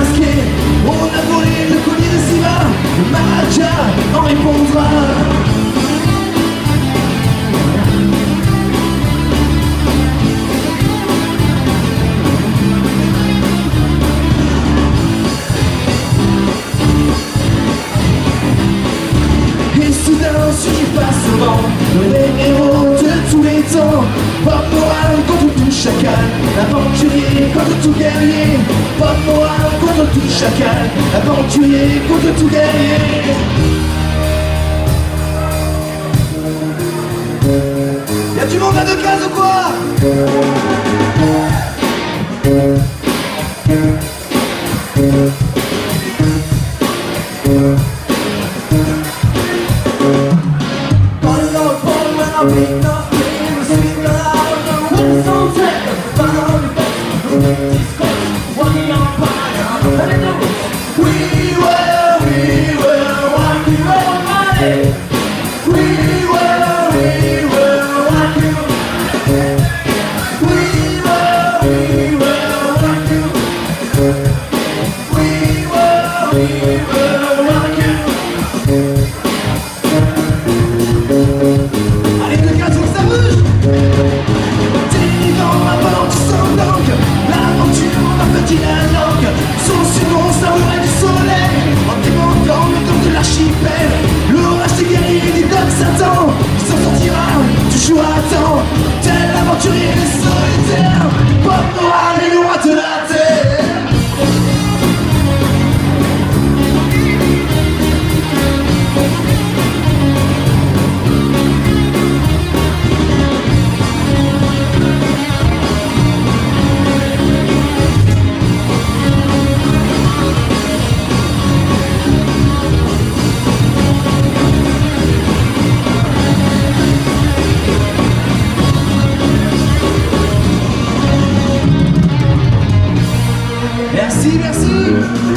masqué, on a volé le collier de Siva, le Maraja en répondra. Et soudain surgit facilement le héros de tous les temps. Pas de morale contre tout chacal, aventurier contre tout guerrier. Pas de morale contre tout chacal, aventurier contre tout guerrier. Y'a du monde à deux cases ou quoi? Tel aventurier solitaire, pas de morale et loin de la terre. Merci, merci.